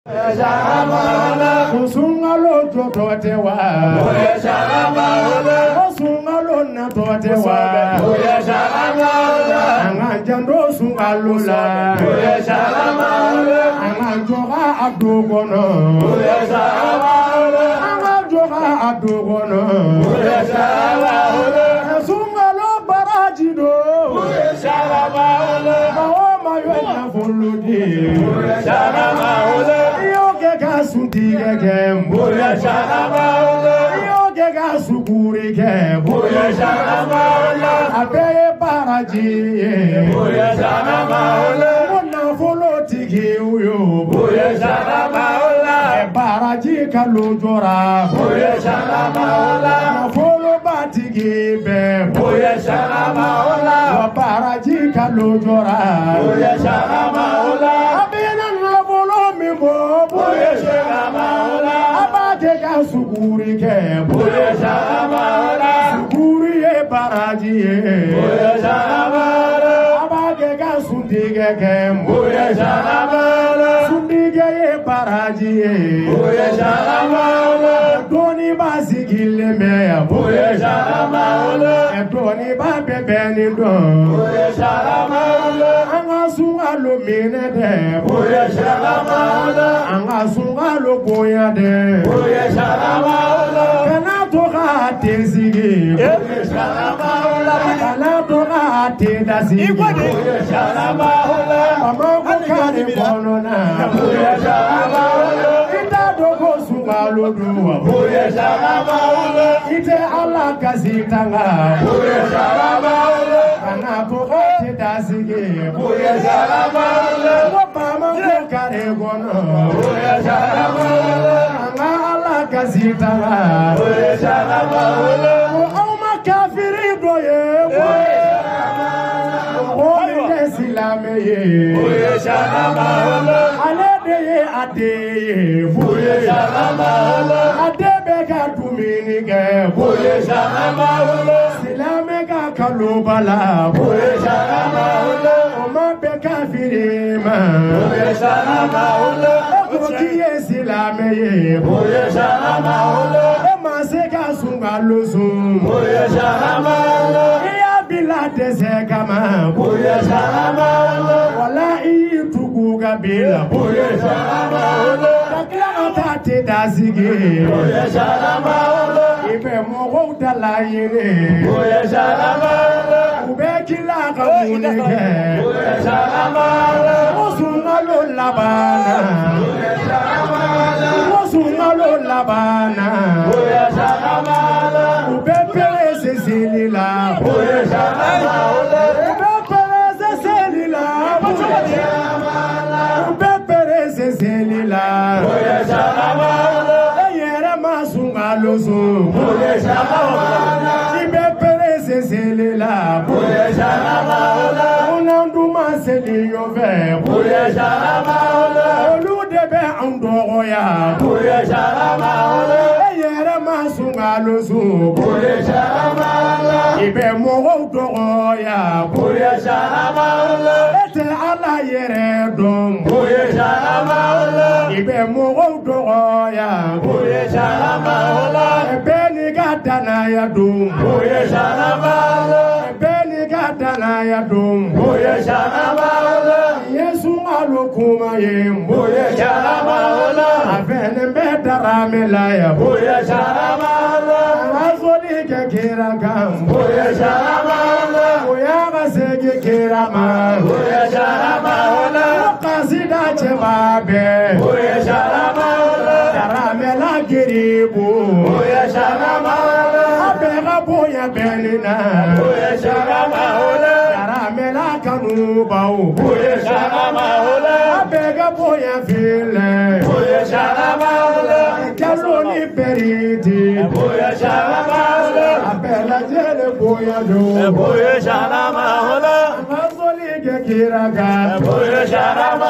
Musungalo totewa Musungalo na totewa Angajando sungalula Angajoga adugono Angajoga adugono Sungalo barajido Maoma yena voludi Yoge gasutige gemboya sharamaula Yoge gasukuri gemboya sharamaula Abeye baraji boya sharamaula Mona volotigi uyo boya sharamaula Baraji kalujora boya sharamaula Volo batigi be boya sharamaula Baraji kalujora boya sharamaula Abena volo mimbo boya sharamaula Abate kasukuri ke boya sharamaula Sukuri e baraji boya sharamaula Abate kasutige ke boya sharamaula Sundige e baraji boya sharamaula Doni basigile me boya sharamaula Doni ba bebeni do boya sharamaula Angasungalo minede boya sharamaula Angasungalo boya de boya sharamaula Kanatoka tezigi boya sharamaula Kanatoka tedasi boya sharamaula Amako kare bonona boya sharamaula Ita doko sungalo duwa boya sharamaula Ite ala kasitanga boya sharamaula Kanatoka tedasi boya sharamaula Wapama kare bono boya sharamaula Anga ala kasitanga boya sharamaula Oma kafiri doye boya sharamaula Silameye boya sharamaula Aledeye adeye boya sharamaula Adebeka tuminige boya sharamaula Silamega kalubala boya sharamaula Oma beka firima boya sharamaula Ekokiye silameye boya sharamaula Emaseka sungalusu boya sharamaula Bila desekama boya sharamaula wala itukuga bila boya sharamaula takla atate dasige boya sharamaula ibe mogo dalayine boya sharamaula ubekila kamunege boya sharamaula musungalo labana boya sharamaula musungalo labana boya sharamaula ubepele sesilila boya sharamaula ubepele sesilila boya sharamaula ubepele sesilila boya sharamaula eyere masungalo so boya sharamaula ibepele sesilila boya sharamaula unanduma seliyo ve boya sharamaula oludebe andoya boya sharamaula eyere masungalo so boya sharamaula ibe mogo doya boya sharamaula ete ala yere dom boya sharamaula ibe mogo doya boya sharamaula beni gadana ya dum boya sharamaula beni gadana ya dum boya sharamaula yesu alokuma ye boya sharamaula avene bedaramela ya boya sharamaula azoli kekira gam boya sharamaula boya basege kirama boya sharamaula kasida chebabe boya sharamaula daramela giribu boya sharamaula abega boya benina boya sharamaula daramela kanubau boya sharamaula abega boya file boya sharamaula kaloni periti boya sharamaula abela jele boya do boya sharamaula azoli kekiraga boya sharamaula